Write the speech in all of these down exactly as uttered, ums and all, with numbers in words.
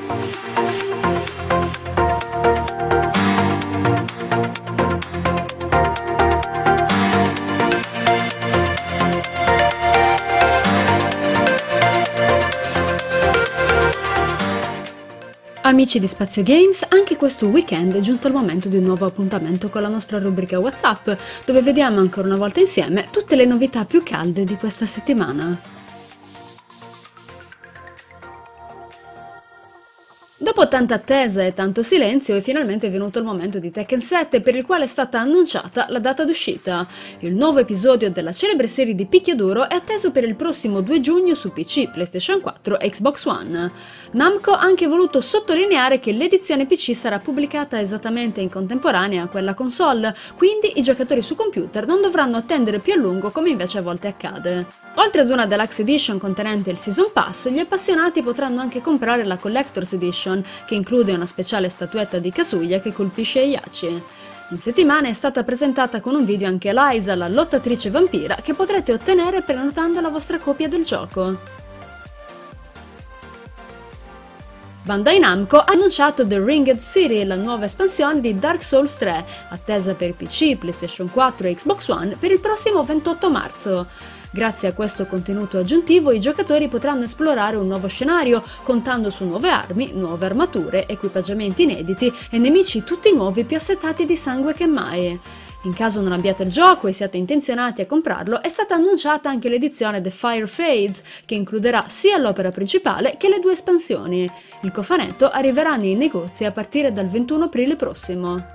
Amici di Spazio Games, anche questo weekend è giunto il momento di un nuovo appuntamento con la nostra rubrica WhatsApp, dove vediamo ancora una volta insieme tutte le novità più calde di questa settimana. Dopo tanta attesa e tanto silenzio è finalmente venuto il momento di Tekken sette, per il quale è stata annunciata la data d'uscita. Il nuovo episodio della celebre serie di picchiaduro è atteso per il prossimo due giugno su P C, PlayStation quattro e Xbox One. Namco ha anche voluto sottolineare che l'edizione P C sarà pubblicata esattamente in contemporanea a quella console, quindi i giocatori su computer non dovranno attendere più a lungo come invece a volte accade. Oltre ad una Deluxe Edition contenente il Season Pass, gli appassionati potranno anche comprare la Collector's Edition, che include una speciale statuetta di Kazuya che colpisce Heihachi. In settimana è stata presentata con un video anche Eliza, la lottatrice vampira, che potrete ottenere prenotando la vostra copia del gioco. Bandai Namco ha annunciato The Ringed City, la nuova espansione di Dark Souls tre, attesa per P C, PlayStation quattro e Xbox One per il prossimo ventotto marzo. Grazie a questo contenuto aggiuntivo i giocatori potranno esplorare un nuovo scenario, contando su nuove armi, nuove armature, equipaggiamenti inediti e nemici tutti nuovi più assetati di sangue che mai. In caso non abbiate il gioco e siate intenzionati a comprarlo, è stata annunciata anche l'edizione The Fire Fades, che includerà sia l'opera principale che le due espansioni. Il cofanetto arriverà nei negozi a partire dal ventuno aprile prossimo.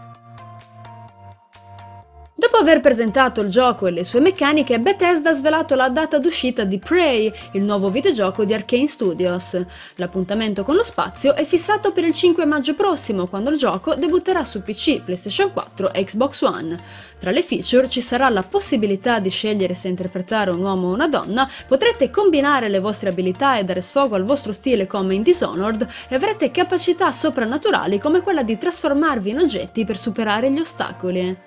Dopo aver presentato il gioco e le sue meccaniche, Bethesda ha svelato la data d'uscita di Prey, il nuovo videogioco di Arkane Studios. L'appuntamento con lo spazio è fissato per il cinque maggio prossimo, quando il gioco debutterà su P C, PlayStation quattro e Xbox One. Tra le feature ci sarà la possibilità di scegliere se interpretare un uomo o una donna, potrete combinare le vostre abilità e dare sfogo al vostro stile come in Dishonored e avrete capacità soprannaturali come quella di trasformarvi in oggetti per superare gli ostacoli.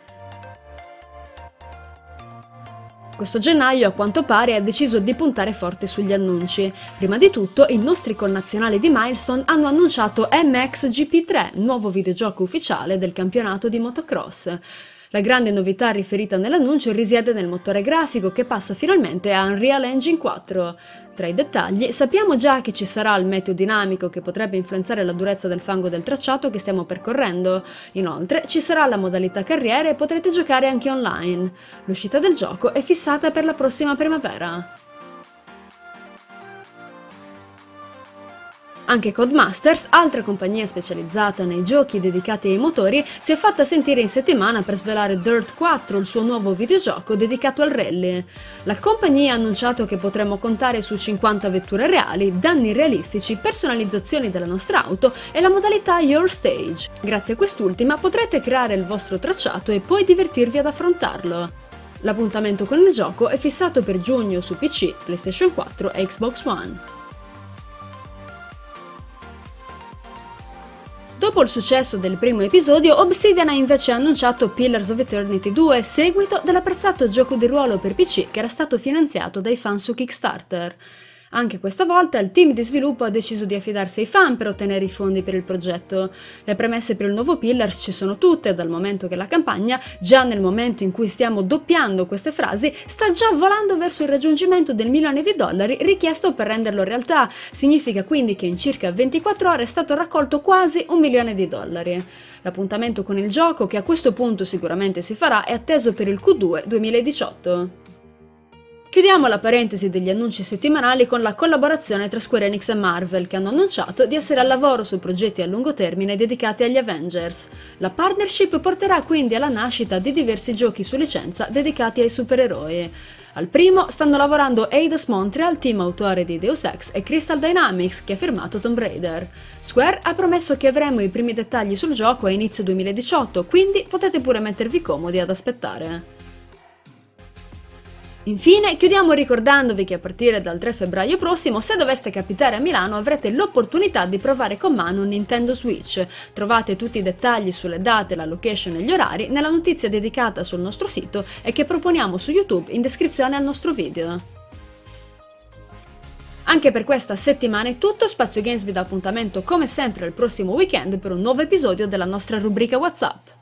Questo gennaio, a quanto pare, ha deciso di puntare forte sugli annunci. Prima di tutto, i nostri connazionali di Milestone hanno annunciato M X G P tre, nuovo videogioco ufficiale del campionato di motocross. La grande novità riferita nell'annuncio risiede nel motore grafico, che passa finalmente a Unreal Engine quattro. Tra i dettagli, sappiamo già che ci sarà il meteo dinamico che potrebbe influenzare la durezza del fango del tracciato che stiamo percorrendo. Inoltre, ci sarà la modalità carriera e potrete giocare anche online. L'uscita del gioco è fissata per la prossima primavera. Anche Codemasters, altra compagnia specializzata nei giochi dedicati ai motori, si è fatta sentire in settimana per svelare Dirt quattro, il suo nuovo videogioco dedicato al rally. La compagnia ha annunciato che potremo contare su cinquanta vetture reali, danni realistici, personalizzazioni della nostra auto e la modalità Your Stage. Grazie a quest'ultima potrete creare il vostro tracciato e poi divertirvi ad affrontarlo. L'appuntamento con il gioco è fissato per giugno su P C, PlayStation quattro e Xbox One. Dopo il successo del primo episodio, Obsidian ha invece annunciato Pillars of Eternity due, seguito dell'apprezzato gioco di ruolo per P C che era stato finanziato dai fan su Kickstarter. Anche questa volta il team di sviluppo ha deciso di affidarsi ai fan per ottenere i fondi per il progetto. Le premesse per il nuovo Pillars ci sono tutte, dal momento che la campagna, già nel momento in cui stiamo doppiando queste frasi, sta già volando verso il raggiungimento del milione di dollari richiesto per renderlo realtà. Significa quindi che in circa ventiquattro ore è stato raccolto quasi un milione di dollari. L'appuntamento con il gioco, che a questo punto sicuramente si farà, è atteso per il Q due duemiladiciotto. Chiudiamo la parentesi degli annunci settimanali con la collaborazione tra Square Enix e Marvel, che hanno annunciato di essere al lavoro su progetti a lungo termine dedicati agli Avengers. La partnership porterà quindi alla nascita di diversi giochi su licenza dedicati ai supereroi. Al primo stanno lavorando Eidos Montreal, team autore di Deus Ex, e Crystal Dynamics, che ha firmato Tomb Raider. Square ha promesso che avremo i primi dettagli sul gioco a inizio duemiladiciotto, quindi potete pure mettervi comodi ad aspettare. Infine, chiudiamo ricordandovi che a partire dal tre febbraio prossimo, se doveste capitare a Milano, avrete l'opportunità di provare con mano un Nintendo Switch. Trovate tutti i dettagli sulle date, la location e gli orari nella notizia dedicata sul nostro sito e che proponiamo su YouTube in descrizione al nostro video. Anche per questa settimana è tutto, Spazio Games vi dà appuntamento come sempre al prossimo weekend per un nuovo episodio della nostra rubrica WhatsApp.